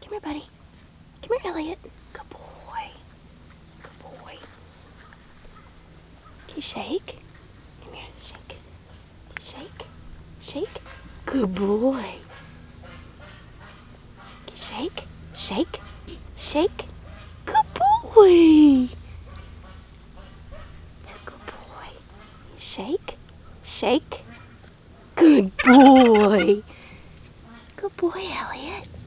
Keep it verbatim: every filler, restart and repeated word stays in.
Come here, buddy. Come here, Elliot. Good boy. Good boy. Can you shake? Come here, shake. Shake. Shake. Good boy. Can you shake? Shake. Shake. Good boy. It's a good boy. Shake. Shake. Good boy. Good boy, Elliot.